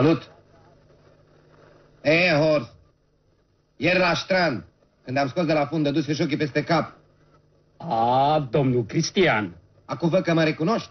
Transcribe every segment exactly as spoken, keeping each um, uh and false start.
Salut! E, Horst, ieri la strand, când am scos de la fundă, dus ochii peste cap. A, domnul Cristian. Acum văd că mă recunoști.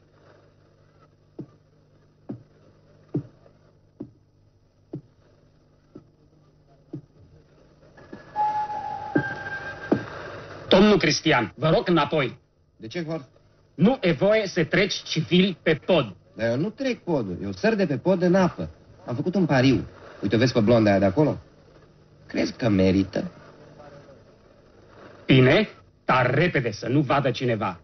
Domnul Cristian, vă rog înapoi. De ce, Horst? Nu e voie să treci civil pe pod. Dar eu nu trec podul, eu săr de pe pod în apă. Am făcut un pariu. Uite, o vezi pe blonda aia de acolo? Crezi că merită? Bine, dar repede să nu vadă cineva.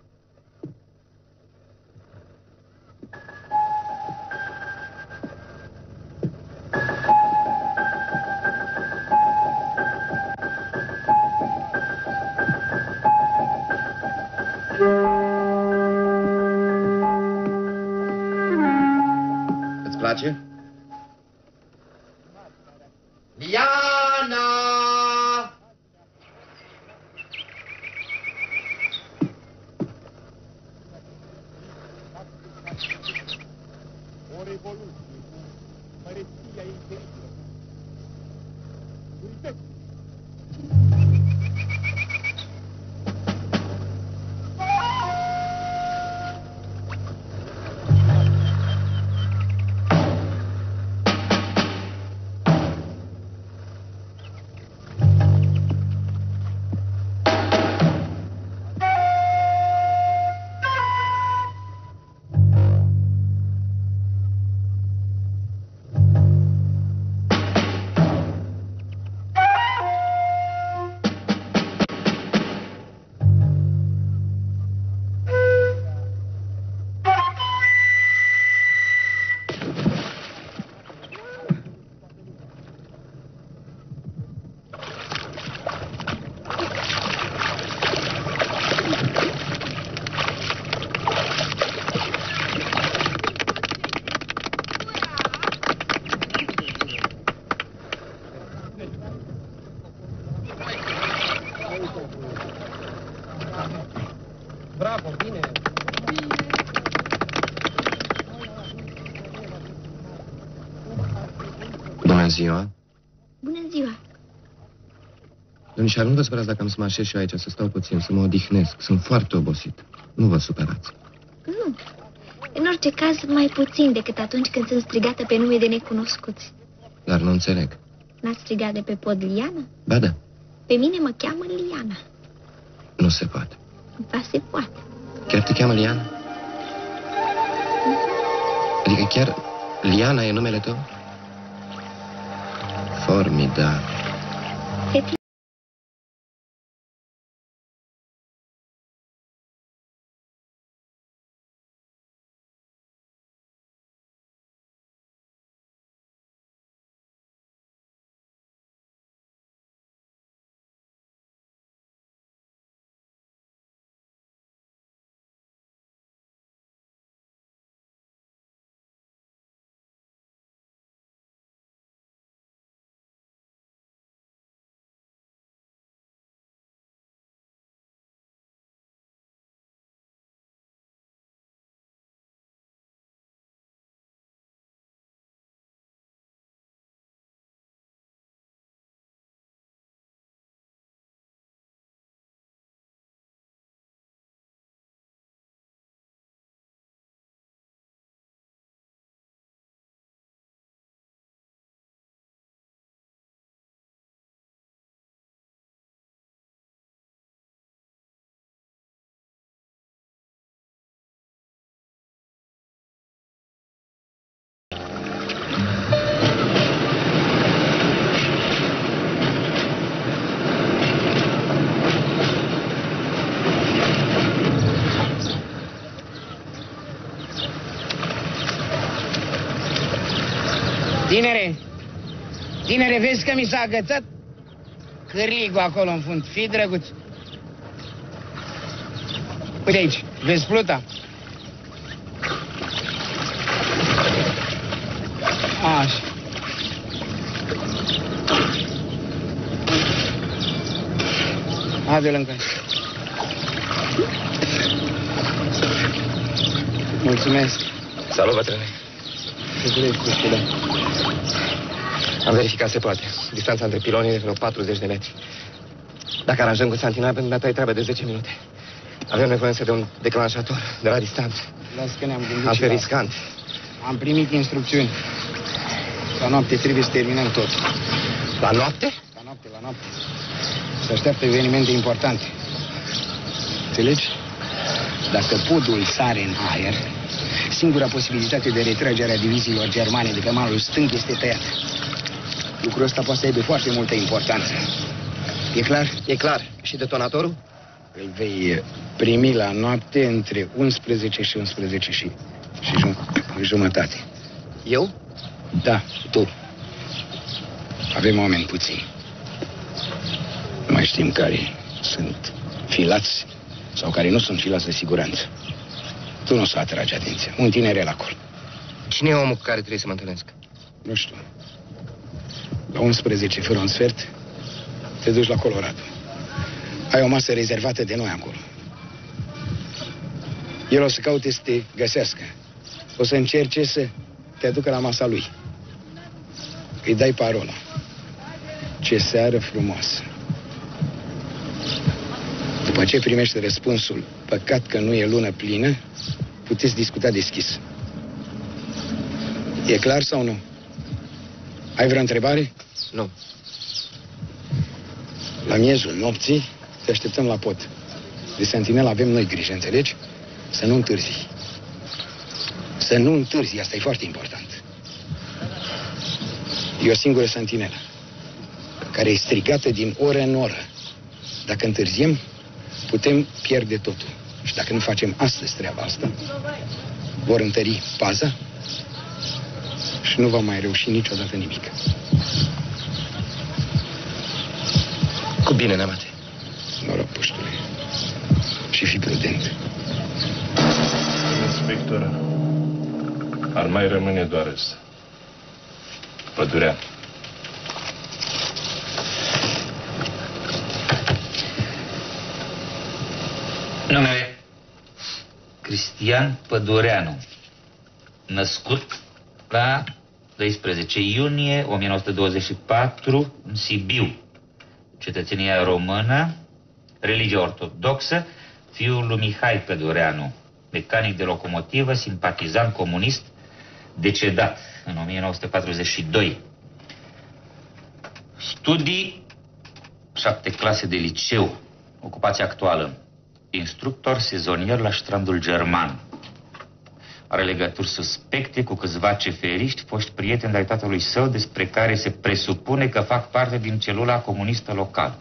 Îți place? Liana! O revoluție cu măreția ei teribilă. Uite! Bravo, bine. Bună ziua. Bună ziua. Domnișoară, nu vă supărați dacă am să mă așez și eu aici, să stau puțin, să mă odihnesc. Sunt foarte obosit. Nu vă supărați. Nu. În orice caz, mai puțin decât atunci când sunt strigată pe nume de necunoscuți. Dar nu înțeleg. N-ați strigat de pe pod Liana? Ba da. Pe mine mă cheamă Liana. Nu se poate. Ba se poate. Chiar te cheamă Liana? Adică chiar Liana e numele tău? Formidabil. Fetița. Tinere, tinere, vezi că mi s-a agățat cârligul acolo în fund. Fii drăguț. Uite aici, vezi pluta? Așa. Adu-l în casă. Mulțumesc. Salut, bătrâne. Ce vrei, puștule? Am verificat, se poate. Distanța între piloni e de vreo patruzeci de metri. Dacă aranjăm cu santinal, pentru data e treabă de zece minute. Avem nevoie însă de un declanșator de la distanță. Las că ne-am gândit. Altfel riscant. Am primit instrucțiuni. La noapte trebuie să terminăm tot. La noapte? La noapte, la noapte. Se așteaptă evenimente importante. Înțelegi? Dacă podul sare în aer, singura posibilitate de retragere a diviziilor germane de pe malul stâng este tăiat. Lucrul ăsta poate să aibă foarte multă importanță. E clar? E clar. Și detonatorul? Îl vei primi la noapte între unsprezece și unsprezece și, și jum- jumătate. Eu? Da, tu. Avem oameni puțini. Nu mai știm care sunt filați sau care nu sunt filați de siguranță. Tu nu o să atragi atenția. Un tinerel acolo. Cine e omul cu care trebuie să mă întâlnesc? Nu știu. La unsprezece fără un sfert te duci la Colorado. Ai o masă rezervată de noi acolo. El o să caute să te găsească. O să încerce să te aducă la masa lui. Îi dai parola. Ce seară frumoasă. După ce primești răspunsul, păcat că nu e lună plină, puteți discuta deschis. E clar sau nu? Ai vreo întrebare? Nu. La miezul nopții te așteptăm la pod. De sentinel avem noi grijă, înțelegi? Să nu întârzi. Să nu întârzi, asta e foarte important. E o singură sentinelă, care e strigată din oră în oră. Dacă întârziem, putem pierde totul. Și dacă nu facem astăzi treaba asta, vor întări paza și nu va mai reuși niciodată nimic. Cu bine, Neamate. Noroc, puștule. Și fi prudent. Inspector, ar mai rămâne doar ăsta. Pădurea. Numele Cristian Pădureanu, născut la doisprezece iunie o mie nouă sute douăzeci și patru în Sibiu, cetățenia română, religie ortodoxă, fiul lui Mihai Pădureanu, mecanic de locomotivă, simpatizant comunist, decedat în o mie nouă sute patruzeci și doi. Studii, șapte clase de liceu, ocupația actuală, instructor sezonier la Strandul German. Are legături suspecte cu câțiva ceferiști, foști prieteni de-ai tatălui său, despre care se presupune că fac parte din celula comunistă locală.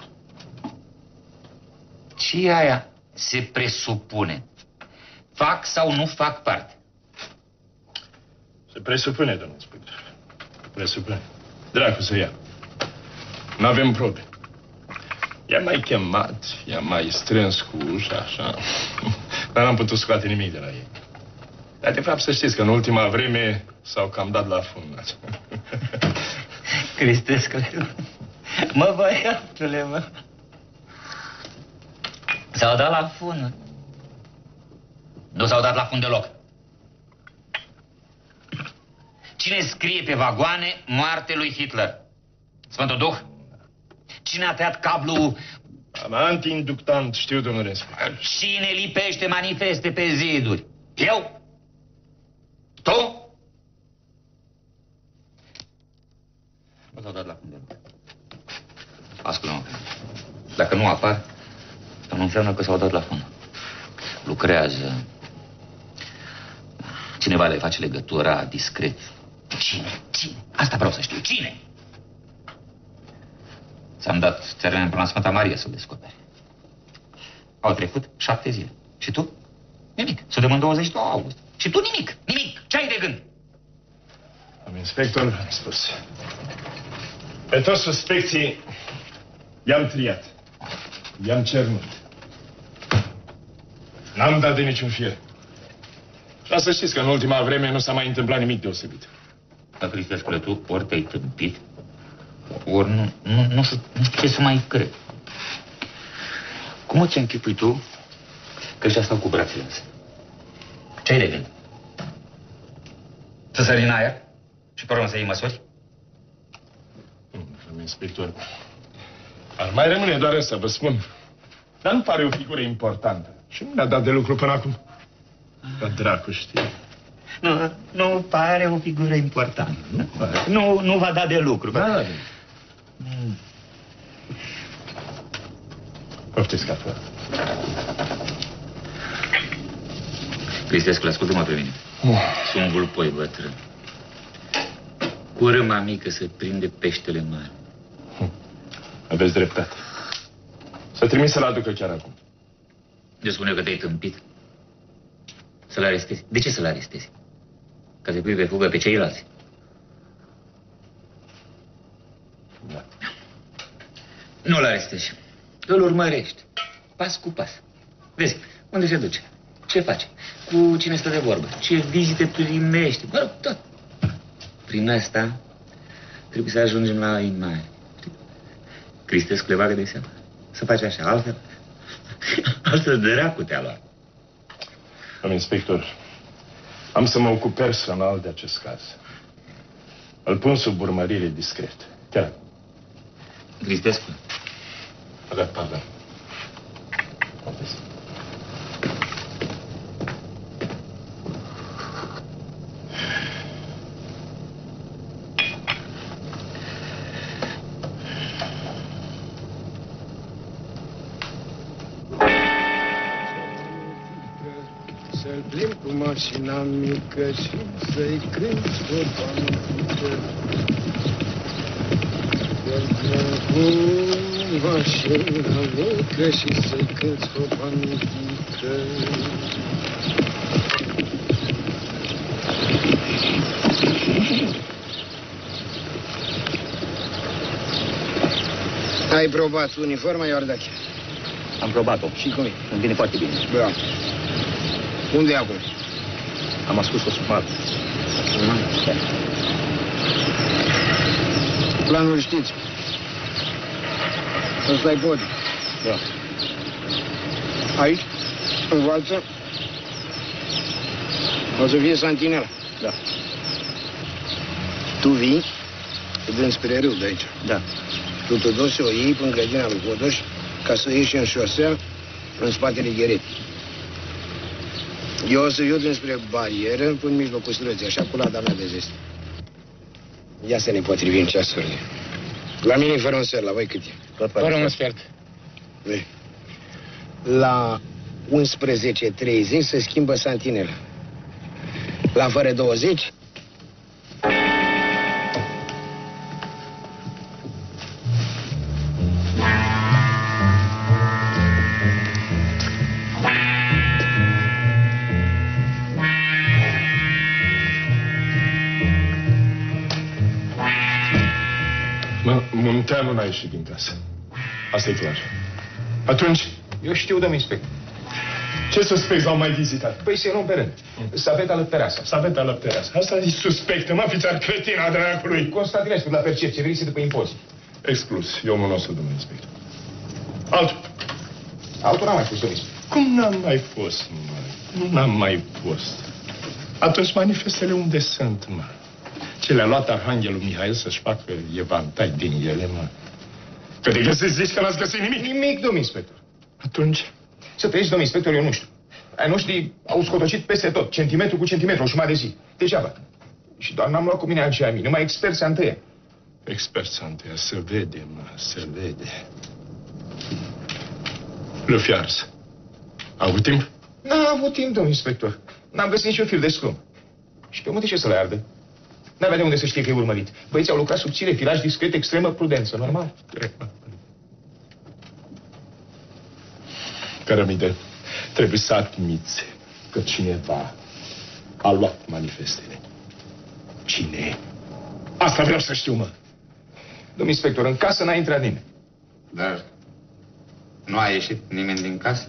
Ce e aia? Se presupune. Fac sau nu fac parte? Se presupune, domnul inspector. Presupune. Dracu să ia. N-avem probe. I-am mai chemat, i-am mai strâns cu ușa, așa. Dar n-am putut scoate nimic de la ei. Dar de fapt să știți că în ultima vreme s-au cam dat la fund. Cristescule, mă, băiatule, mă. S-au dat la fund. Nu s-au dat la fund deloc. Cine scrie pe vagoane moarte lui Hitler? Sfântul Duh? Cine a tăiat cablul? Am anti-inductant, știu, domnule inspector. Cine lipește manifeste pe ziduri? Eu? Tu? Nu s-au dat la fund deloc. Ascultă-mă. Dacă nu apar, nu înseamnă că s-au dat la fund. Lucrează. Cineva le face legătura discret. Cine? Cine? Asta vreau să știu. Cine? Ți-am dat termen până la Sfânta Maria să-l descoperi. Au trecut șapte zile. Și tu? Nimic. Suntem în douăzeci și doi august. Și tu nimic. Nimic. Ce ai de gând? Domnul inspector, am spus. Pe toți suspecții i-am triat. I-am cernut. N-am dat de niciun fier. Și să știți că în ultima vreme nu s-a mai întâmplat nimic deosebit. Dacă Cristescule, tu ori te-ai tâmpit, ori nu, nu, nu, știu, nu știu ce să mai cred. Cum îți închipui tu că ăștia stau cu brațele însă? Ce-ai de gând? Să sări în aer? Și pe urmă să iei măsuri? Domnul inspector, ar mai rămâne doar ăsta, vă spun. Dar nu pare o figură importantă. Și nu ne-a dat de lucru până acum. Dar dracu știe. Nu, nu pare o figură importantă. Nu, nu, nu va da de lucru. Da, da. Mm. Poftiți cafea. Cristescu, ascultă-mă pe mine. Oh. Sunt un vulpoi bătrân. Cu râma mică să prinde peștele mare. Hm. Aveți dreptate. Să trimis să-l aducă chiar acum. Eu spun eu că te-ai tâmpit. Să-l arestezi. De ce să-l arestezi? Ca să pui pe fugă pe ceilalți. Da. Nu-l arestezi. Îl urmărești. Pas cu pas. Vezi, unde se duce? Ce face? Cu cine stă de vorbă? Ce vizite primește? Mă rog, tot. Prin asta trebuie să ajungem la imagine. Cristescu le bagă de seama. Să faci așa, altfel. Altfel dracu te-a luat. Domnul inspector, am să mă ocup personal de acest caz. Îl pun sub urmărire discret. Chiar. Cristescu. Da, pardon. Să-l plimb cu mașina mică și să-i cânt vorba mică. Să-l plimb cu mașina mică și să-i cânt vorba mică. Ai probat uniforma, Iordache? Am probat-o. Și cum e? Îmi vine foarte bine. Bravo. Unde e acum? Am ascult-o sub pat. Planul știți. Ăsta-i podium. Da. Aici, în valță, o să fie santinela. Da. Tu vii, te dăm spre râu de aici. Da. Tu te duci să o iei până grădina lui Codoș ca să ieși în șosea în spatele gheretii. Eu o să iau dinspre barieră până în mijlocul străzii, așa cu lada mea de zest. Ia să ne potrivim ceasurile. La mine fără un sfert, la voi cât e? Tot fără un sfert. La unsprezece treizeci se schimbă santinela. La fără douăzeci... Munteanu n-a ieșit din casă. Asta e clar. Atunci... Eu știu, domnul inspector. Ce suspecți au mai vizitat? Păi se luăm pe rând. Saveta Lăptăreasa. Saveta Lăptăreasa. Asta e suspectă, mă, fiți ar cretina dracului. Constantinescu, la percepție, veriți după impozit. Exclus. Eu mă nostru, domnul inspector. Altul. Altul n-am mai fost, domnul inspector. Cum n-am mai fost, mă? Nu n-am mai fost. Atunci manifestele unde sunt, mă? Ce le-a luat Arhanghelul Mihail să-și facă evantai din ele, mă? Că de găsiți zici că n-ați găsit nimic? Nimic, domnul inspector. Atunci? Să trăiți, domnul inspector, eu nu știu. Ai noștri au scotocit peste tot, centimetru cu centimetru, o jumătate de zi. Degeaba. Și doar n-am luat cu mine aceea mii, numai experți întâia. Experți întâia, se vede, mă, se vede. Le fi ars. A avut timp? N-a avut timp, domnul inspector. N-am găsit niciun fir de scrum. Și pe unde ce să le ardă? N-avea de unde să știe că e urmărit. Băieții au lucrat subțire, filaj discret, extremă prudență, normal. Cărămide, trebuie să admiți că cineva a luat manifestele. Cine? Asta vreau să știu, mă. Domnul inspector, în casă n-a intrat nimeni. Dar nu a ieșit nimeni din casă?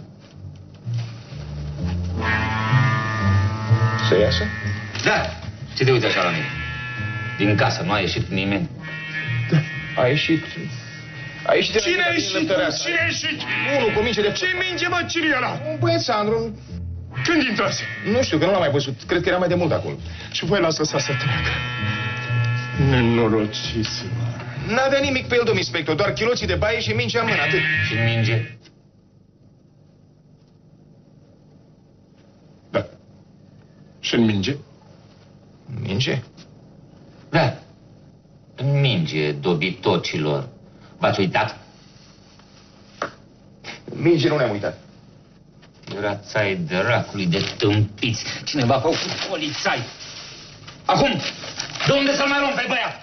Să iasă? Da. Ce te uite așa la mine? Din casă nu a ieșit nimeni. Da. A ieșit... A ieșit... Cine a ieșit? Cine a ieșit? Unul cu minge de... Ce minge, mă? Cine e ăla? Un băieț, Sandru. Când intrase? Nu știu, că nu l-am mai văzut. Cred că era mai de mult acolo. Și voi lasă să se treacă. Nenorociți-mă. N-avea nimic pe el, domn inspector, doar chiloții de baie și mingea în mână, atât. Și minge? Da. Și în minge? Minge? Da. În minge dobitocilor. V-ați uitat? Minge nu ne-am uitat. Rațai dracului de tâmpiți. Cineva a făcut polițai. Acum, de unde să-l mai luăm pe băiat?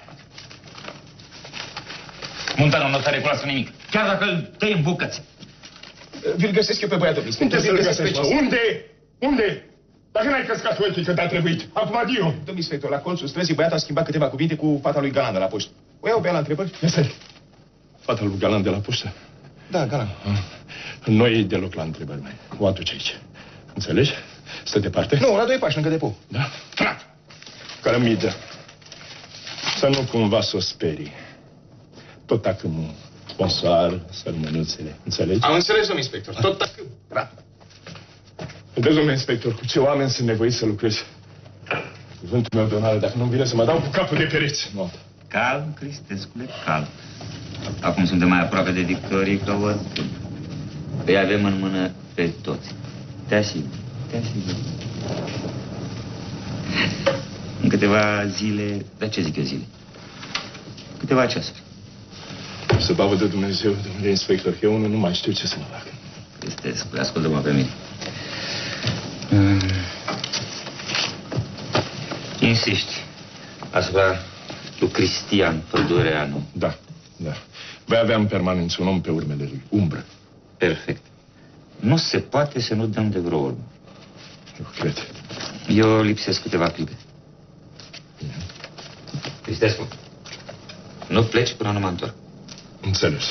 Muntanul nu o să recunoască nimic. Chiar dacă îl tăi în bucăți. Vi-l găsesc eu pe băiatul, inspector. Unde să-l găsești, mă? Unde? Unde? Dacă n-ai căscat ochii când a trebuit. Acum adio. Domn inspector, la colțul străzii, băiatul a schimbat câteva cuvinte cu fata lui Galan de la poștă. O iau pe ea la întrebări? Este fata lui Galan de la poștă? Da, Galan. Nu e deloc la întrebări, mai. O aduce aici. Înțelegi? Stă departe? Nu, la doi pași, lângă depou. Da? Trat! Cărămidă. Să nu cumva să o sperii. Tot acum bonsoir, sărmânuțele. Înțelegi? Am înțeles, domn inspector. Tot acum. Trat. Vedeți, domnule inspector, cu ce oameni sunt nevoiți să lucrez. Cuvântul meu de onoare, dacă nu-mi vine să mă dau cu capul de pereți. Nu. Calm, Cristescule, calm. Acum suntem mai aproape de victorie ca oricând. Îi avem în mână pe toți. Te asigur, te asigur. În câteva zile, dar ce zic eu zile? Câteva ceasuri. Să bavă de Dumnezeu, domnule inspector, că eu unul nu mai știu ce să mă fac. Cristescule, ascultă-mă pe mine. Mm. Insisti asupra lui Cristian Pădureanu. Da, da. Voi avea în permanență un om pe urmele lui. Umbră. Perfect. Nu se poate să nu dăm de vreo urmă. Eu cred. Eu lipsesc câteva clipe. Cristescu, nu pleci până nu mă întorc. Înțeles.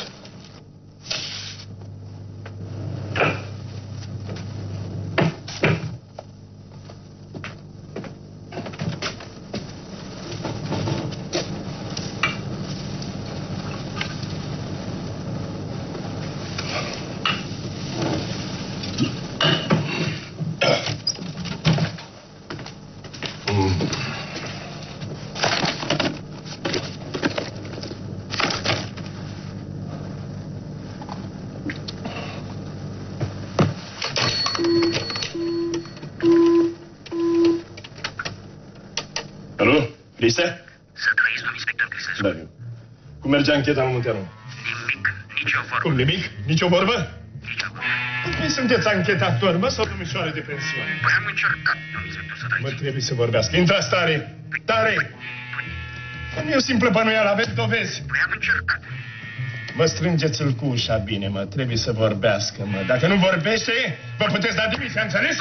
Lise? Să trăiți, domn inspector Crisescu. Da, eu. Cum mergea ancheta în Munteanu? Nimic, nicio vorbă. Cum, nimic? Nicio vorbă? Nicio vorbă. Cum sunteți anchetator, mă, sau domnișoare de pensiune? Păi am încercat, domn inspector, să Mă, trăiți. trebuie să vorbească. Intrați tare! Tare! Nu e o simplă bănuială, aveți dovezi. Păi am încercat. Mă, strângeți-l cu ușa bine, mă. Trebuie să vorbească, mă. Dacă nu vorbește, vă puteți da demisia, înțeles?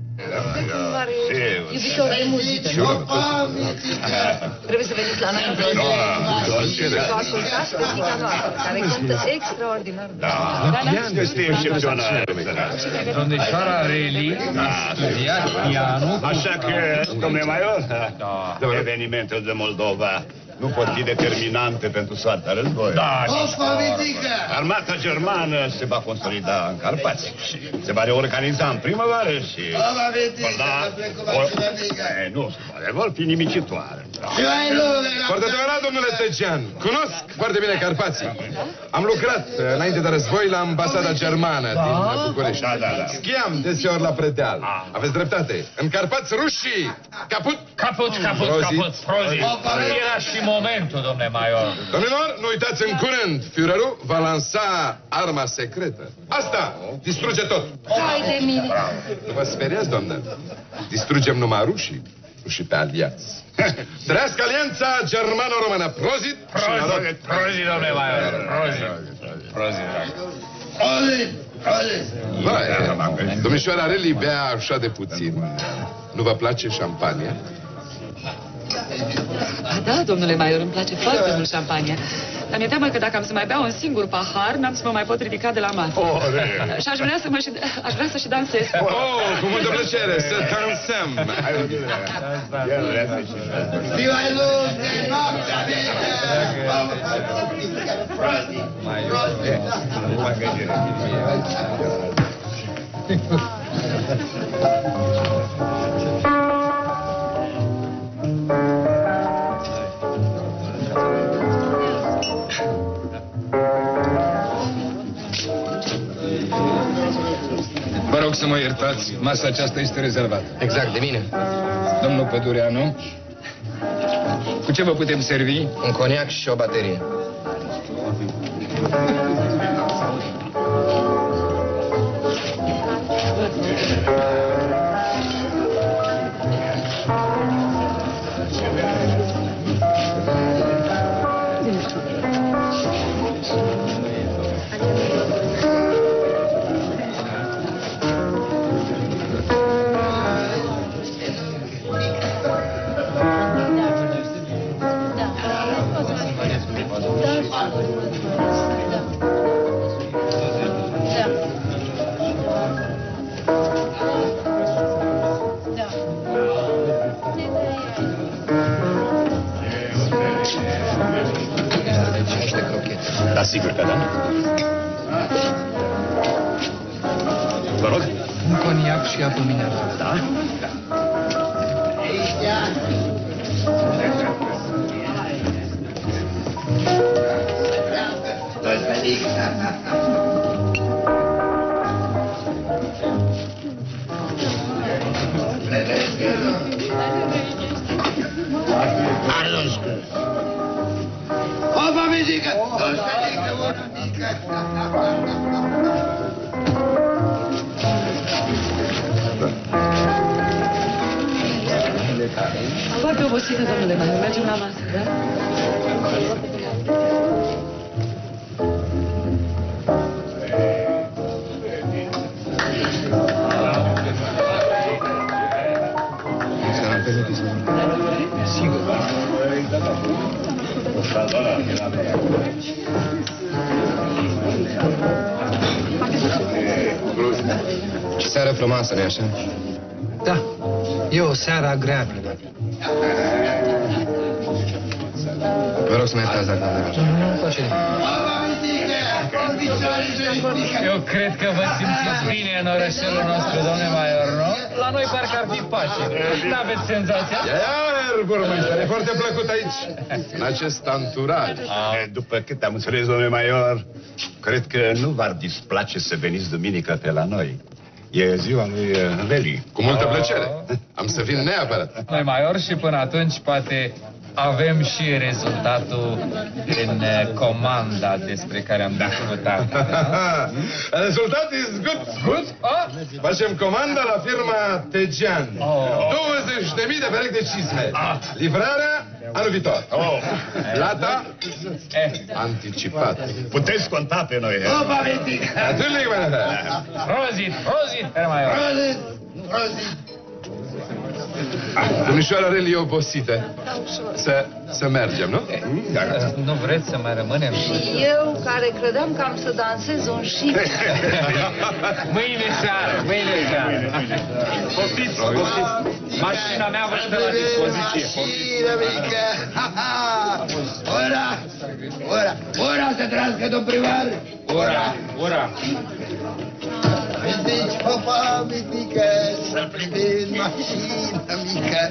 Iubitor de muzică, nu? Trebuie să veniți la noi în prezent. Să o ascultați pe fiica noastră, care cântă extraordinar. Da, este excepțional. Domnișoara Reli a studiat pianul. Așa că, domnule Maior, evenimentele de Moldova nu pot fi determinante pentru soarta războiului. Da, Armata germană se va consolida în Carpați. Se va reorganiza în primăvară și... E, nu se poate, vor fi nimicitoare. Foarte adevărat, domnule Tăcean. Cunosc foarte bine Carpații. Am lucrat înainte de război la ambasada germană din București. Da, da, da. Schiam deseori la predeal. Aveți dreptate. În Carpați, rușii! Caput! Caput, caput, caput, prozit. Era și momentul, domnule Maior. Domnilor, nu uitați, în curând, Führerul va lansa arma secretă. Asta distruge tot. Hai de mine. Nu vă speriați, doamnă. Distrugem numai rușii, rușii pe aliați. Trăiască alianța germano-română. Prozit! Prozit, prozit, domnule Maior. Prozit, prozit. Vai, domnișoara Reli bea așa de puțin. Nu vă place șampania? Ba da, domnule Maior, îmi place foarte mult șampania. Dar mi-e teamă că dacă am să mai beau un singur pahar, n-am să mă mai pot ridica de la masă. Oh, și aș vrea să mă și... aș vrea să și dansez. Oh, cu multă plăcere, să dansăm. Viva el lume, noaptea Stați, masa aceasta este rezervată. Exact, de mine. Domnul Pădureanu, cu ce vă putem servi? Un coniac și o baterie. Da, sigur că da. Vă rog. Un coniac și apă minerală. Da? Opa, mizică! Dostanică, bună mică! Foarte obosită, domnule Maior. Mergem la masă, da? Sigur. Ce seară frumoasă, nu-i așa? Da, e o seară agreabilă. Vă rog să mai stați dacă nu vreau. Nu face Eu cred că vă simțiți bine în orășelul nostru, domnule Maior, nu? La noi parcă ar fi pace. N-aveți senzația? Iar, burmăștare, e foarte plăcut aici, în acest anturaj. După cât am înțeles, domnule Maior, cred că nu v-ar displace să veniți duminică pe la noi. E ziua lui Veli. Cu multă plăcere. Am să vin neapărat. Noi, Maior, și până atunci poate avem și rezultatul în comanda despre care am discutat. Rezultatul is good. Good? Oh? Facem comanda la firma Tegean. douăzeci de mii de perechi de cizme. Livrarea anul viitor. Plata anticipată. Puteți conta pe noi. Opa, mizică! Atârlic, mă. Rozit, rozit, Herr Maior. Rozit, rozit! Domnișoara Reli e obosită. Să, să mergem, nu? Nu vreți să mai rămânem? Și eu, care credeam că am să dansez un șic. Mâine seară, mâine seară. Poftiți, poftiți. Mașina mea vă stă la dispoziție. Mașină mică! Ora! Ora! Ora să trăiască, domn primar! Ura, ura. Deci, opa, mitică, să privim mașină mică.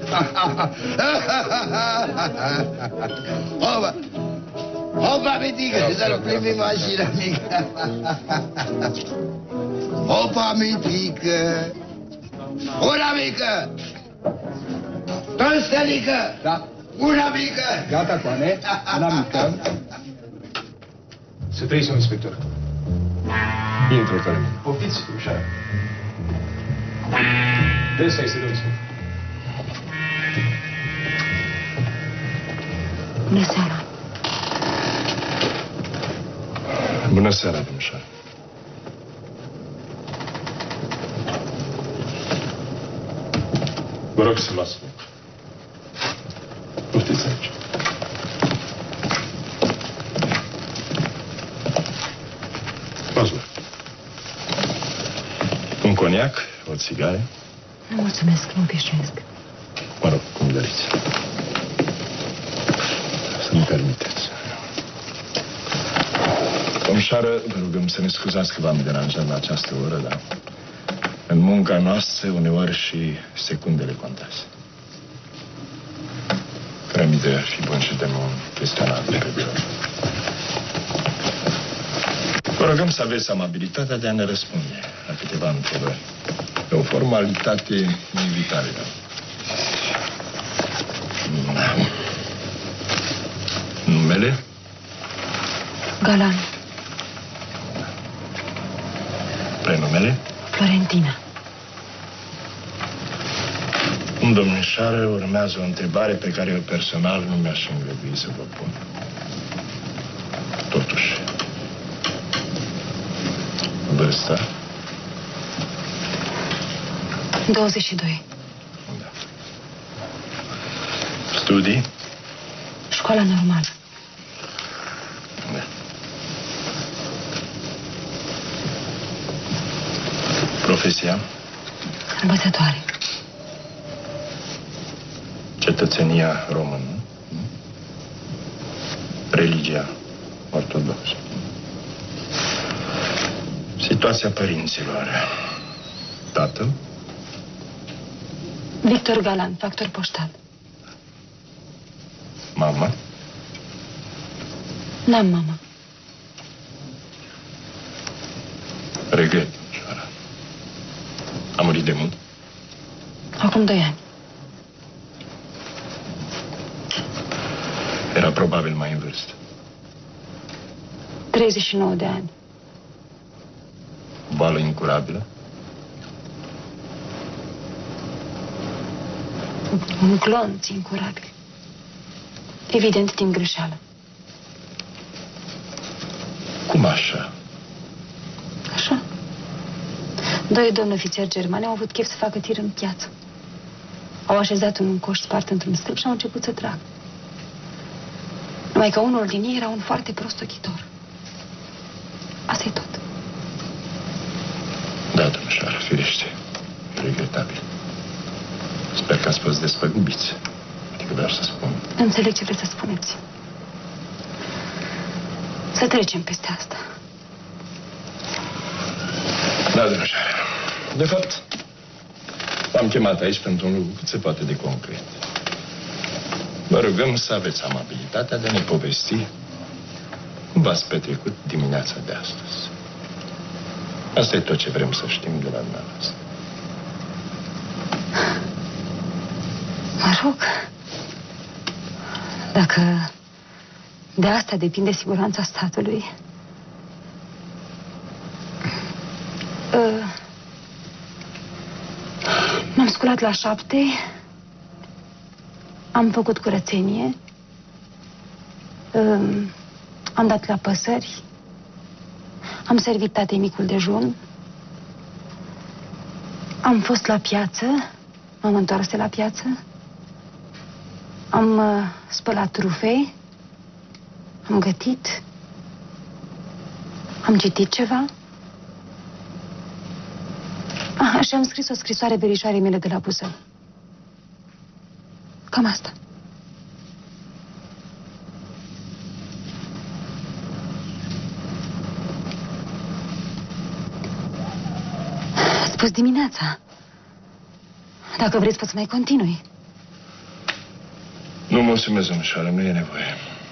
Opa, opa, mitică, să privim mașină mică. Opa, mitică, una mică, tostănică, Da. una mică. Gata, Coane, una mică. Să trăiți, domnul inspector. Intră, tare. Poftiți, ușoară. Dânsa este, domnul inspector. Bună seara. Bună seara, domnișoară. Vă rog să luați loc. Poftiți aici. Luați loc. Un coniac, o țigare. Nu mulțumesc, nu obișnuiesc. Mă rog, cum doriți. Să-mi permiteți. Domnișoară, vă rugăm să ne scuzați că v-am deranjat la această oră, dar în munca noastră uneori și secundele contează. Fără mii de ar fi bun și dăm un chestionar de pe birou. Vă rugăm să aveți amabilitatea de a ne răspunde la câteva întrebări. E o formalitate inevitabilă. Numele? Galan. Prenumele? Florentina. Domnișoară, urmează o întrebare pe care eu personal nu mi-aș îngădui să vă pun. Totuși, vârsta? douăzeci și doi. Da. Studii? Școala normală. Da. Profesia? Învățătoare. Cetățenia română? Religia ortodoxă? Situația părinților. Tatăl? Victor Galan, factor poștal. Mama? N-am mama. Regret, domnișoara. A murit de mult? Acum doi ani. Era probabil mai în vârstă. treizeci și nouă de ani. Boală incurabilă? Un clonț incurabil. Evident din greșeală. Cum așa? Așa. Doi domni ofițeri germani au avut chef să facă tir în piață. Au așezat un coș spart într-un stâlp și au început să tragă. Numai că unul din ei era un foarte prost ochitor. Asta e tot. Da, domnișoară, firește. Regretabil. Sper că ați fost despăgubiți. Adică vreau să spun. Înțeleg ce vreți să spuneți. Să trecem peste asta. Da, domnișoară. De fapt, v-am chemat aici pentru un lucru cât se poate de concret. Vă rugăm să aveți amabilitatea de a ne povesti cum v-ați petrecut dimineața de astăzi. Asta e tot ce vrem să știm de la dumneavoastră. Mă rog, dacă de asta depinde siguranța statului, uh, m-am sculat la șapte, am făcut curățenie, uh, am dat la păsări, am servit tatei micul dejun, am fost la piață, m-am întors de la piață, am uh, spălat rufe, am gătit, am citit ceva. Ah, și am scris o scrisoare verișoarei mele de la Buzău. Cam asta. Ați spus dimineața. Dacă vreți, pot să mai continui. Nu, mulțumesc, domnișoară, nu e nevoie.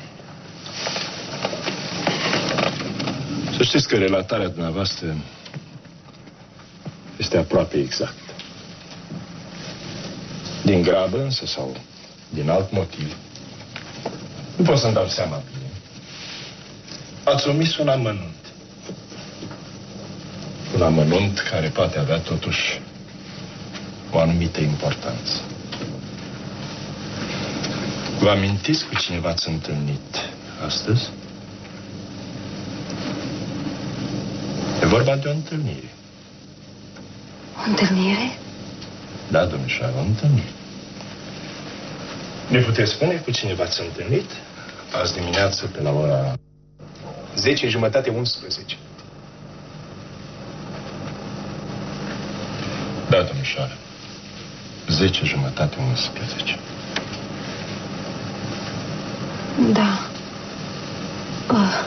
Să știți că relatarea dumneavoastră este aproape exactă. Din grabă, însă, sau din alt motiv, nu pot să-mi dau seama bine. Ați omis un amănunt. Un amănunt care poate avea, totuși, o anumită importanță. Vă amintiți cu cine v-ați întâlnit astăzi? E vorba de o întâlnire. O întâlnire? Da, domnișoară, o întâlnire. Ne puteți spune cu cine v-ați întâlnit? Azi dimineață, pe la ora zece jumătate, unsprezece. Da, domnișoară. zece jumătate, unsprezece. Da. Uh.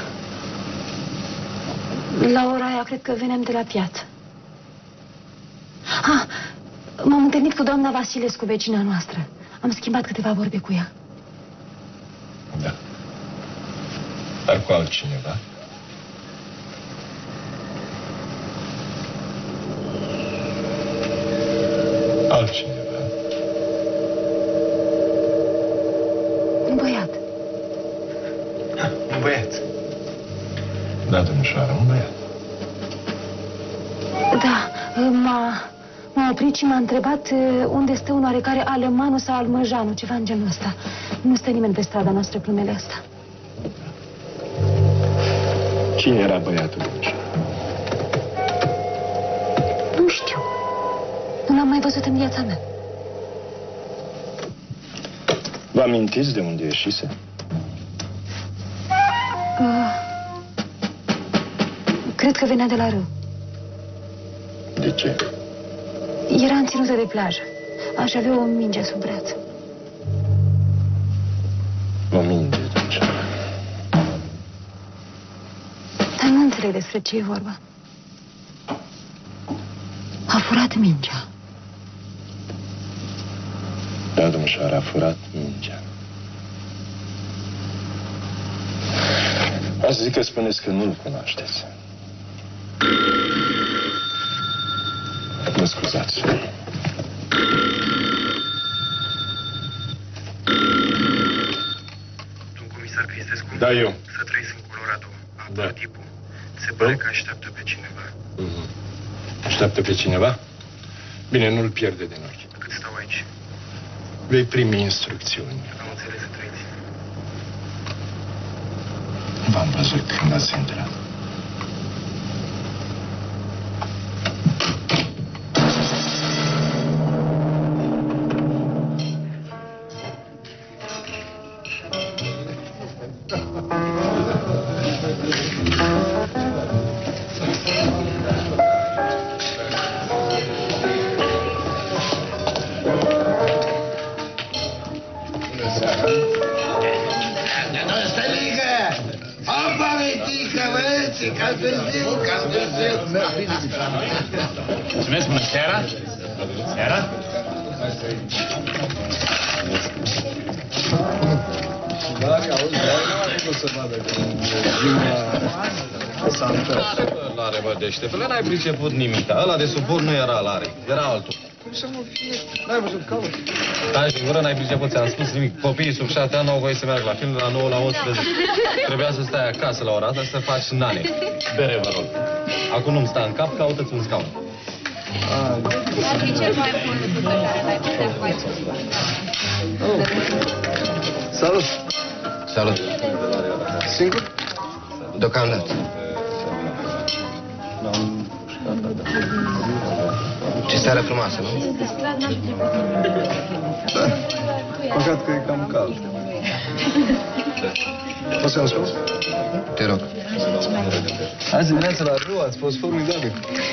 La ora aia, cred că venem de la piață. Ah, m-am întâlnit cu doamna Vasilescu, vecina noastră. Am schimbat câteva vorbe cu ea. Da. Dar cu altcineva? domnișoară, un băiat. Da, m-a, m-a oprit și m-a întrebat unde stă un oarecare Alemanu sau Almăjanu, ceva în genul ăsta. Nu stă nimeni pe strada noastră pe numele ăsta. Cine era băiatul, domnișoară? Nu știu. Nu l-am mai văzut în viața mea. Vă amintiți de unde ieșise? Uh, cred că venea de la râu. De ce? Era în ținută de plajă. Aș avea o minge sub braț. O minge, domnișoară. Dar nu înțeleg despre ce e vorba. A furat mingea. Da, domnișoară, a furat mingea. Aș zic că spuneți că nu-l cunoașteți. Mă scuzați. Domn comisar Cristescu? Da, eu. Să trăiți în Colorado. Am Da. tipul. Se pare că așteaptă pe cineva. Mm-hmm. Așteaptă pe cineva? Bine, nu-l pierde din ochi. Cât stau aici? Vei primi instrucțiuni. Am înțeles, să trăiți. V-am văzut când ați intrat. Mulțumesc, bună seara! Seara? Lare, bă, deștepele, n-ai priceput nimic. Ăla de suport nu era Lare, era altul. Să nu fie, n-ai văzut caut. Stai și gură, n-ai priceput, ți-am spus nimic. Copiii sub șapte ani n-au voie să meargă la film de la nouă la unsprezece. Trebuia să stai acasă la ora asta și să faci nane. Bere, vă rog. Acum nu-mi sta în cap, caută-ți un scaun. Ar fi cel mai bun lucru pe care l-ai putea face. Salut! Salut! Singur? Deocamdată. Ce seară frumoasă, nu? Păcat că e cam cald. Poți să-mi spun? Te rog. Azi dimineața la râu ați fost formidabil.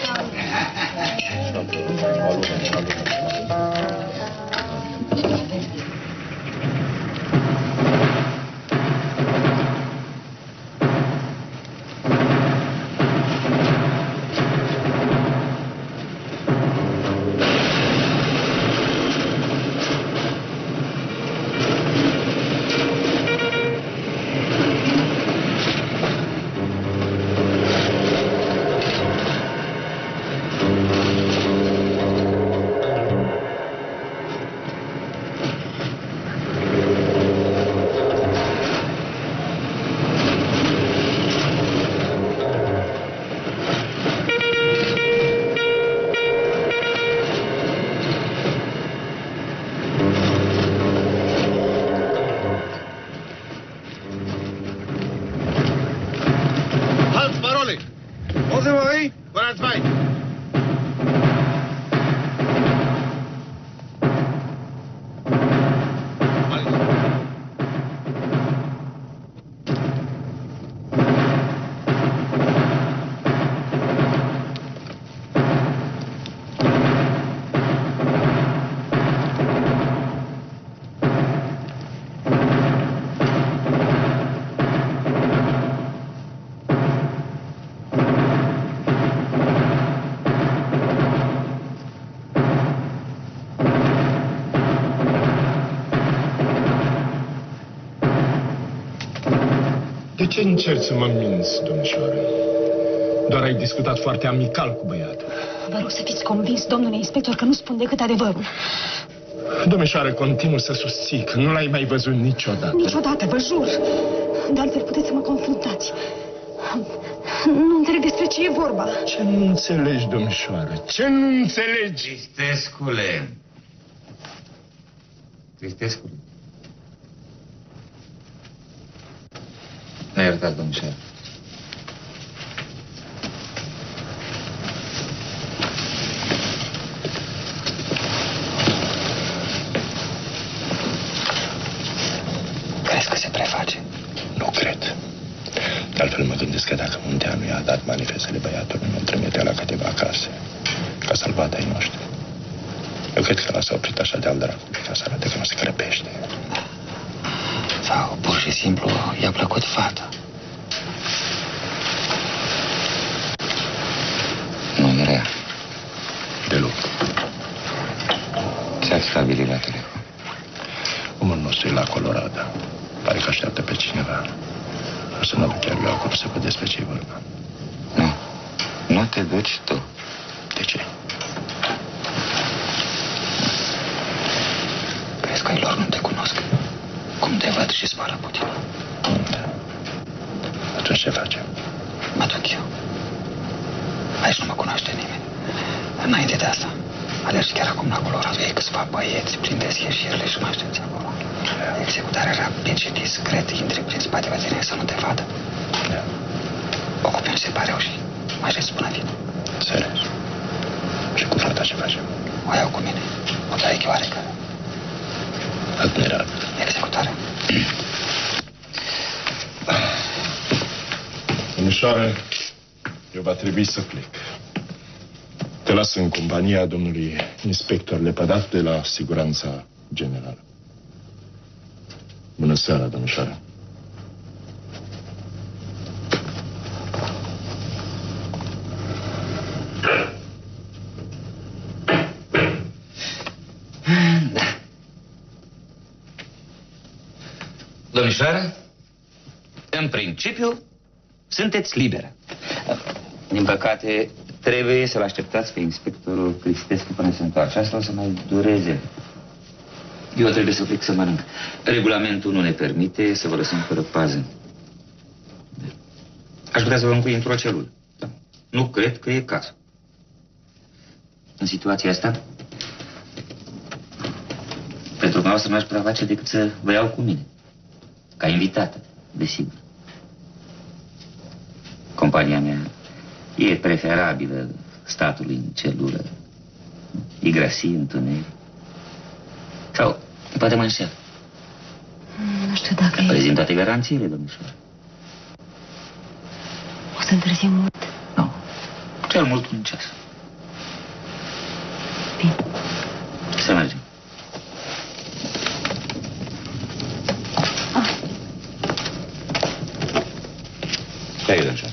De ce încerci să mă minți, domnișoară? Doar ai discutat foarte amical cu băiatul. Vă rog să fiți convins, domnule inspector, că nu spun decât adevărul. Domnișoară, continuu să susții că nu l-ai mai văzut niciodată. Niciodată, vă jur. De altfel puteți să mă confruntați. Nu înțeleg despre ce e vorba. Ce nu înțelegi, domnișoară? Ce nu înțelegi? Tristescule. Tristescule. Ne iertați, domnișoară. Crezi că se preface? Nu cred. De altfel mă gândesc că dacă Munteanu i-a dat manifestele băiatului, nu trimitea la câteva case ca să-l vadă ai noștri. Eu cred că l-a oprit așa de-al dracului, ca să arate că nu se crăpește. Sau pur și simplu i-a plăcut fata. Nu e rea. Deloc. Ce-ați stabilit la telefon? Omul nostru e la Colorado. Pare că așteaptă pe cineva. O să mă duc chiar eu acolo să văd despre ce e vorba. Nu. Nu te duci tu. De ce? Crezi că ai lor nu te cunosc? Cum te văd și spală puțin. Da. Atunci ce facem? Mă duc eu. Aici nu mă cunoaște nimeni. Înainte de asta, alergi chiar acum la Colorado. Ei câțiva băieți plini de schieșirile și mă aștepți acolo. Executarea rapid și discret, intri prin spatele tine să nu te vadă. Da. Ocupi-mi separeu și mai rest până vin. Înțeles. Și cu fata ce facem? O iau cu mine. O dai chioarecă. Admirabil. Executarea. Domnișoară, eu va trebui să plec. Te las în compania domnului inspector Lepădat de la Siguranța Generală. Bună seara, domnișoară. Domnișoară, în principiu, sunteți liberă. Din păcate, trebuie să-l așteptați pe inspectorul Cristescu până se întoarce. Asta o să mai dureze. Eu trebuie să plec să mănânc. Regulamentul nu ne permite să vă lăsăm fără pază. Aș putea să vă încui într-o celulă. Nu cred că e cazul. În situația asta, pentru că nu aș putea face decât să vă iau cu mine. Ca invitată, desigur. Compania mea e preferabilă statului în celulă. Igrasie, întuneric. Sau, poate mă înșel. Nu știu dacă e... Prezint toate garanțiile, domnișoară. O să întârziem mult. Nu. Cel mult un ceas. Bine. Să mergem. Stai, domnișoară.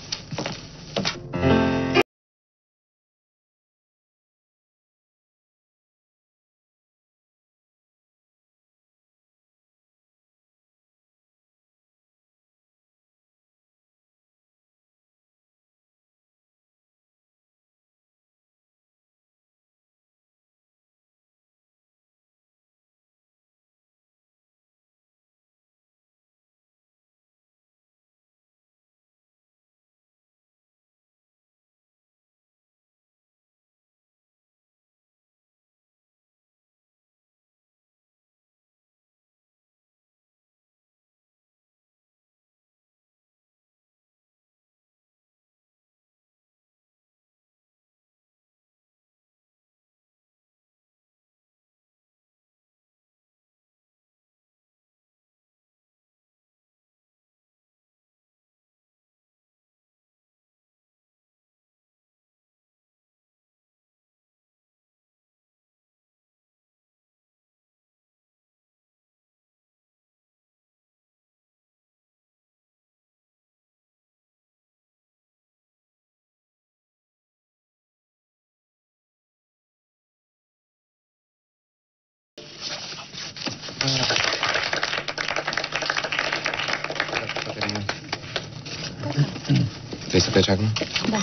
Vrei să pleci acum? Da.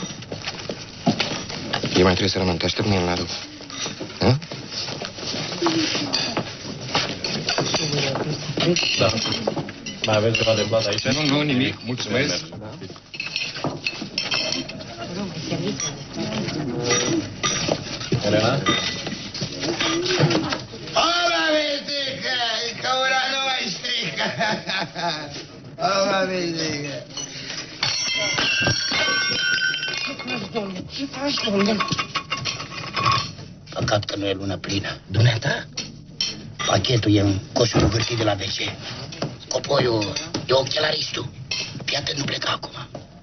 Eu mai trebuie să rămân. Te aștept, mie îl aduc. Da? Da. Mai avem ceva de plată aici? Nu, nu, nimic. Mulțumesc. Da. Elena? Ola, vitică! Că ura nu mai strică! Ola, vitică! Ce faci, domnule? Păcat că nu e lună plină. Dumneata? Pachetul e în coșul cu hârtii de la ve ce. Copoiul e ochelaristul. Fii atent, nu pleca acum.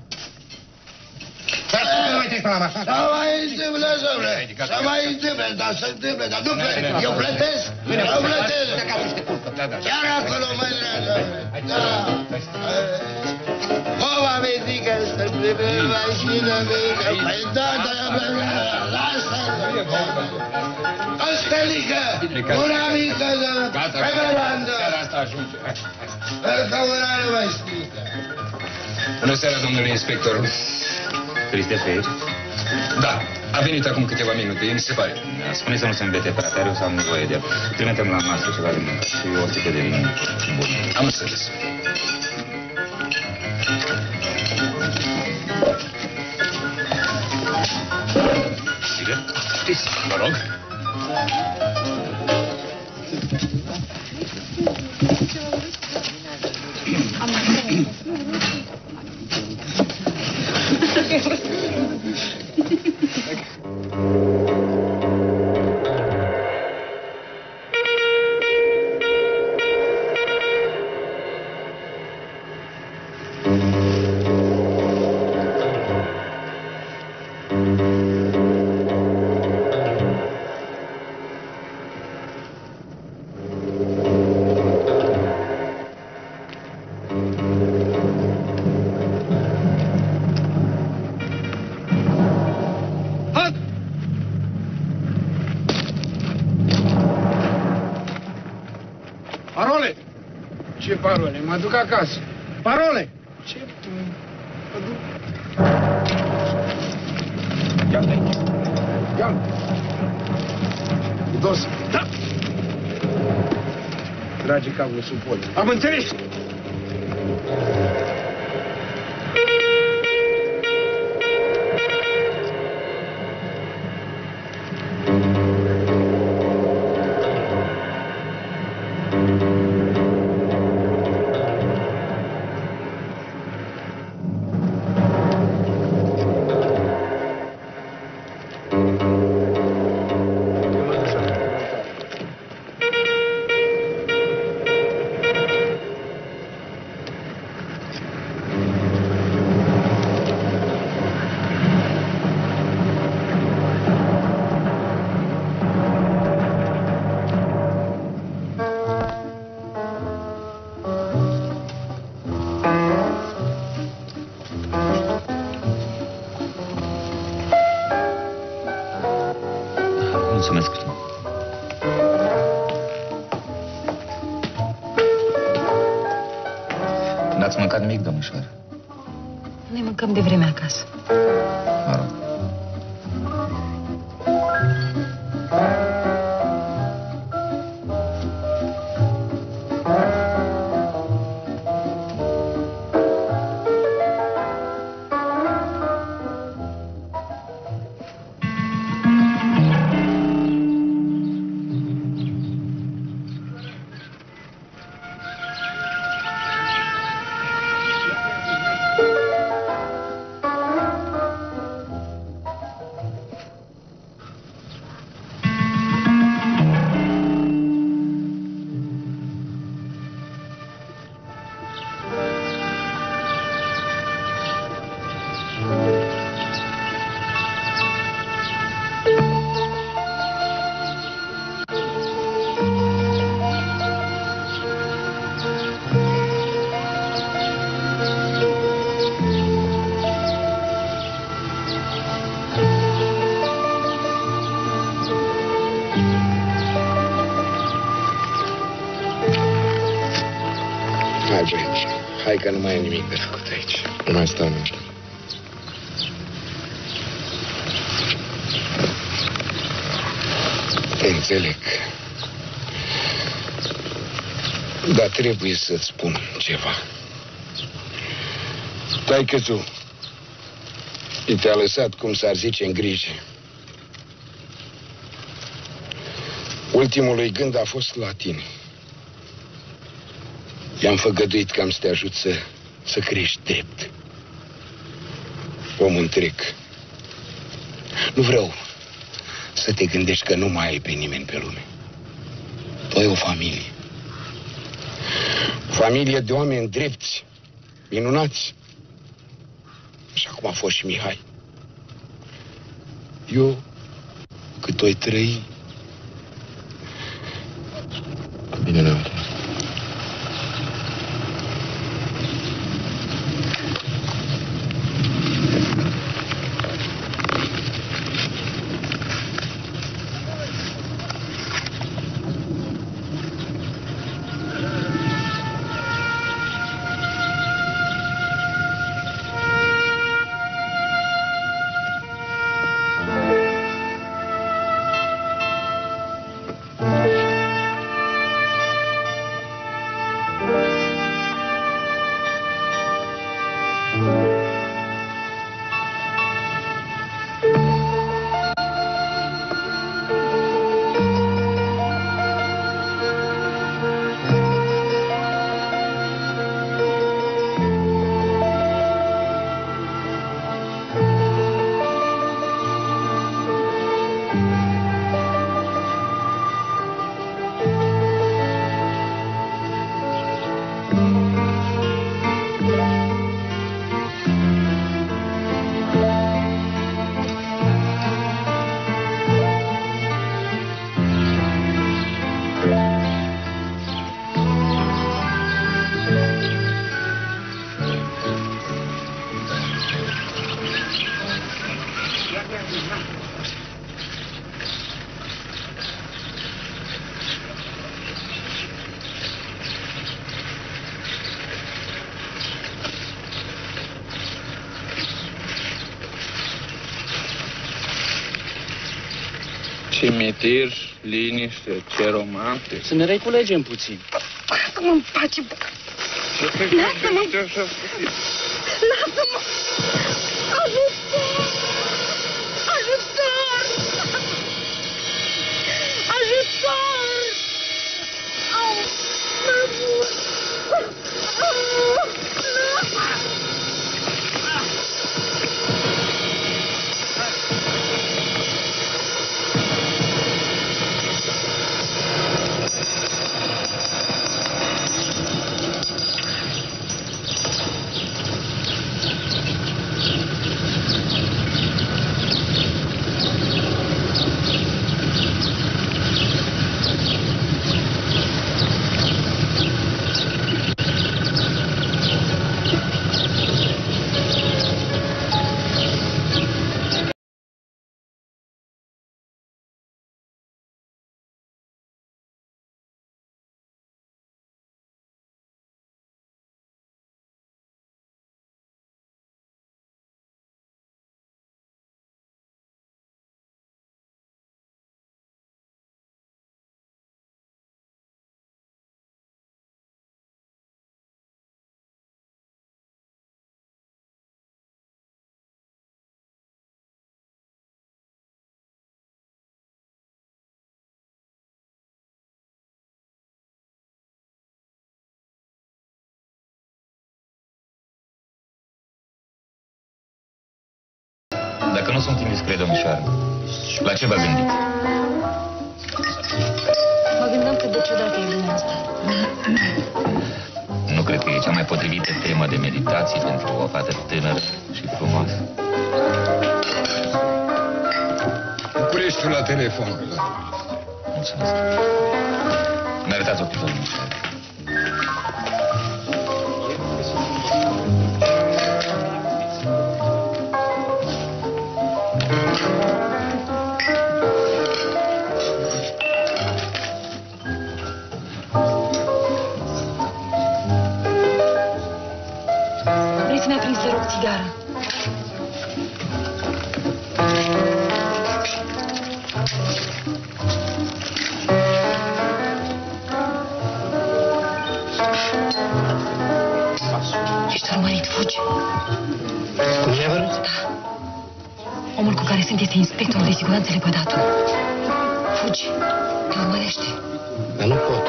Nu mai treci pe la masă. Să mai întâmplă, domnule. Să mai întâmplă, dar se întâmplă, dar nu plătesc. Eu plătesc. Eu plătesc. Chiar acolo, mă dragă. Da. Mama mi zică să-mi trebuie mașină mică. Păi da, dar lasă-l. Costelică, una mică, pe verandă. Asta ajunge. Că una nu mai strică. Bună seara, domnule inspector. Cristi, ești aici? Da, a venit acum câteva minute, mi se pare. Da, spune să nu se îmbete prea tare, o să am nevoie de el. Trimitem la masă ceva de mâncat și o sticlă de vin bun. Am înțeles. Sigur? Știți, vă rog. Parole! Ce parole? Mă duc acasă. Parole! Ce... Mă duc... Ia-l de aici. Ia-l. Dos. Da! Trage cablul sub pod. Am înțeles! Mulțumesc. N-ați mâncat nimic, domnișoară? Noi mâncăm de vreme acasă. Mă rog. Hai, băieți, hai că nu mai e nimic de făcut aici. Nu mai stau, nu. Înțeleg. Dar trebuie să-ți spun ceva. Taică-tu, i te-a lăsat, cum s-ar zice, în grijă. Ultimul lui gând a fost la tine. I-am făgăduit că am să te ajut să, să crești drept. Om întreg. Nu vreau să te gândești că nu mai ai pe nimeni pe lume. Tu ai o familie. O familie de oameni drepți, minunați. Așa cum a fost și Mihai. Eu, cât o-i trăi... Bine, n-am. Cimitir, liniște, ce romantic. Să ne reculegem puțin. Lasă-mă în pace. Lasă-mă. Lasă-mă. Ajutor! Ajutor! Ajutor! Au, mă Dacă nu sunt indiscret, domnișoară, la ce vă gândiți? Mă gândeam cât de ciudată e lumea asta. Nu cred că e cea mai potrivită temă de meditație pentru o fată tânără și frumoasă. Bucureștiul la telefon. Mulțumesc. Ne arătați o clipă, domnișoară. Țigară. Ești urmărit, fugi. Cu mine vă rog? Da. Omul cu care sunt este inspectorul de siguranță lepădatul. Fugi. Fugi. Te urmărește. Dar nu pot.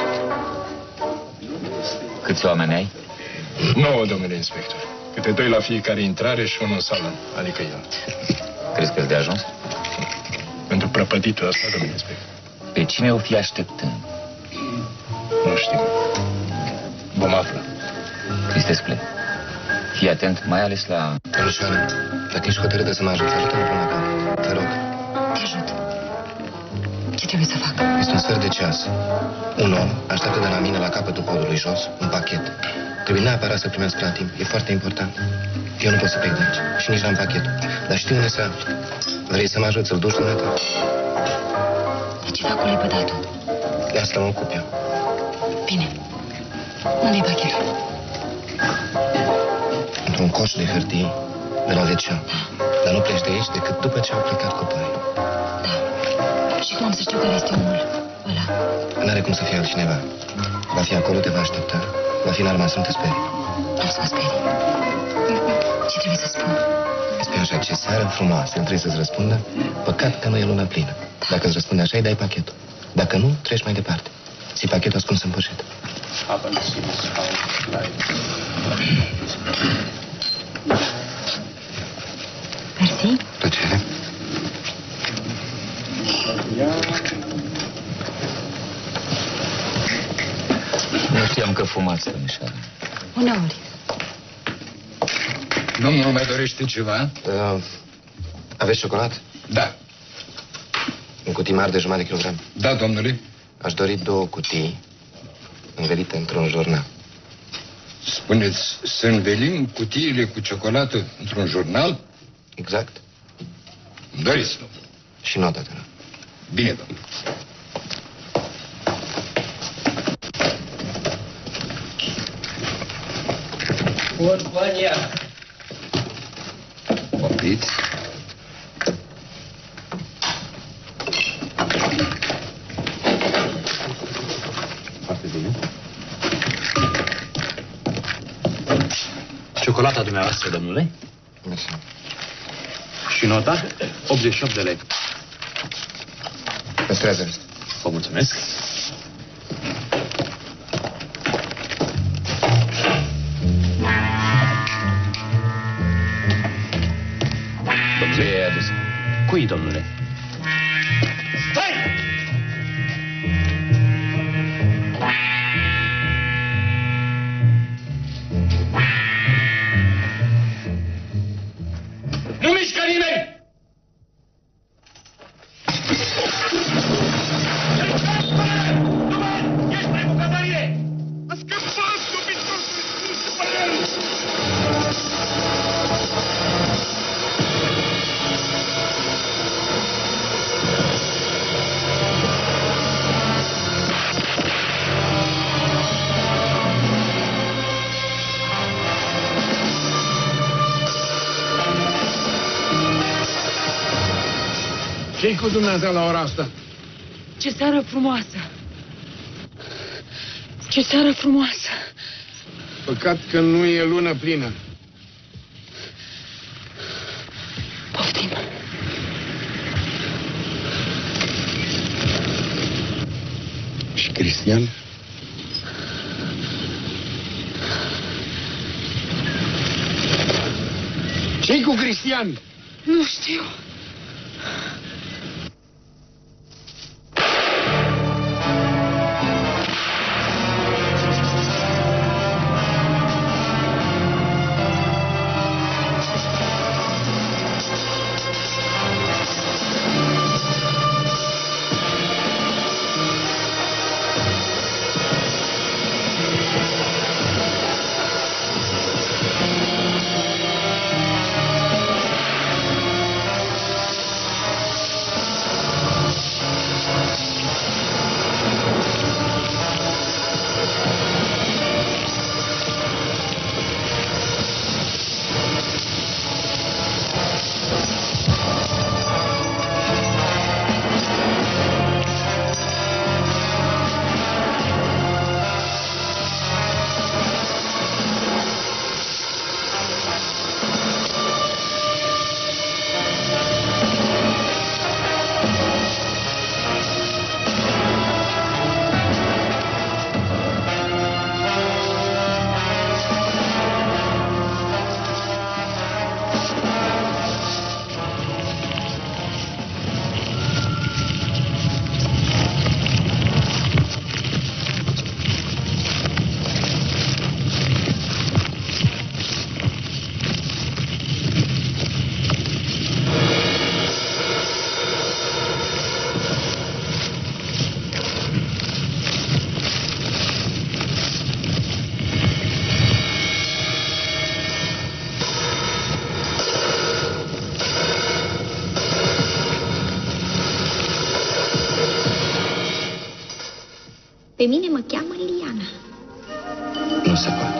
Câți oameni ai? Nouă, domnule inspector. Câte doi la fiecare intrare și unul în salon, adică el. Crezi că-ți de ajuns? Pentru prăpăditul ăsta, domnule inspector. Pe cine o fi așteptând? Nu știu. Vom afla. Cristescule, fii atent, mai ales la... Domnișoară, dacă ești hotărâtă să mă ajuți, ajută-mă până acum. Te rog. Te ajut. Ce trebuie să fac? Este un sfert de ceas. Un om așteaptă de la mine la capătul podului jos un pachet. Trebuie neapărat să primesc la timp. E foarte important. Eu nu pot să plec de aici. Și nici n-am pachetul. Dar știu unde se află. Vrei să mă ajut să-l duci dumneata? Dar ce fac cu lepădatul? De asta mă ocup eu. Bine. Unde-i pachetul? Într-un coș de hârtii de la Vecea. Dar nu pleci de aici decât după ce au plecat copaii. Și cum am să știu care este omul ăla? N-are cum să fie altcineva. Va fi acolo, te va aștepta. Va fi în arma să nu te sperii. Nu să mă sperii. Ce trebuie să spun? Spui așa, ce seară frumoasă. Îmi trebuie să-ți răspundă. Păcat că nu e lună plină. Dacă îți răspunde așa, îi dai pachetul. Dacă nu, treci mai departe. Ții pachetul ascuns în poșetă. Mersi. Plăcere. Nu știam că fumați, domnișoară. Uneori. Domnul mai dorește ceva? Uh, aveți ciocolată? Da. Un cutii mare de jumătate de kilogram. Da, domnule. Aș dori două cutii învelite într-un jurnal. Spuneți, să învelim cutiile cu ciocolată într-un jurnal? Exact. Îmi doriți, domnule. Și nota, te rog. Bine, domnule. Urmania. Opriți. Foarte bine. Ciocolata dumneavoastră, domnule? Mersi. Și nota? optzeci și opt de lei. Păstrează. Vă mulțumesc. Ce ai adus? Cui, domnule? Stai! Nu mișcă nimeni! Ce-i cu dumneata la ora asta? Ce seară frumoasă! Ce seară frumoasă! Păcat că nu e lună plină. Poftim! Și Cristian? Ce-i cu Cristian? Nu știu. Pe mine mă cheamă Liliana. Nu se poate.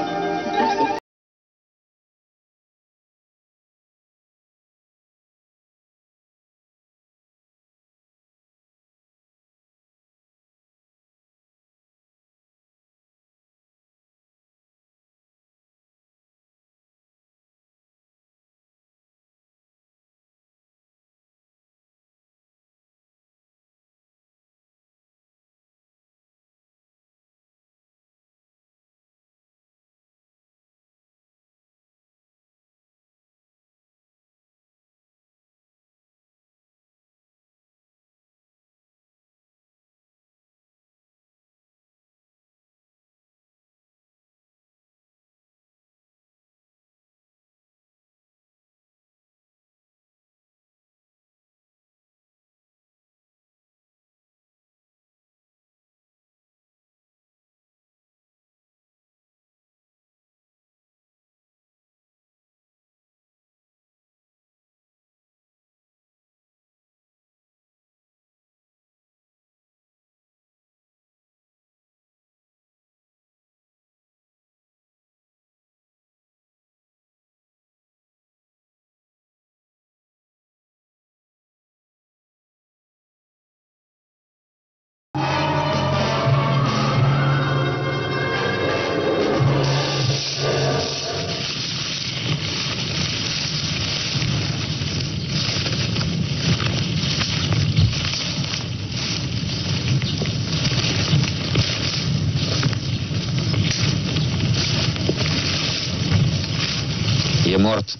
E mort.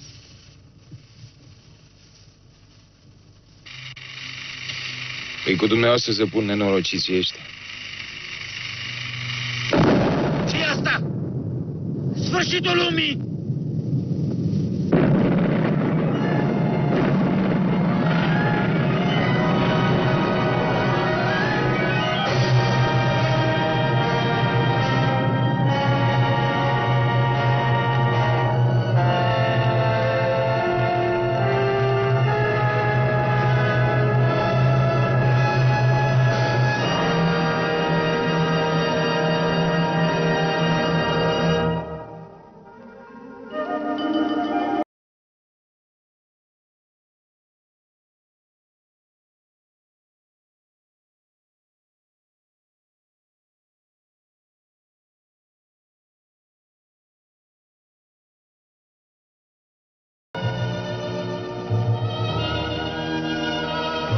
Păi cu dumneavoastră să pun nenorociții ăștia. Ce-i asta? Sfârșitul lumii!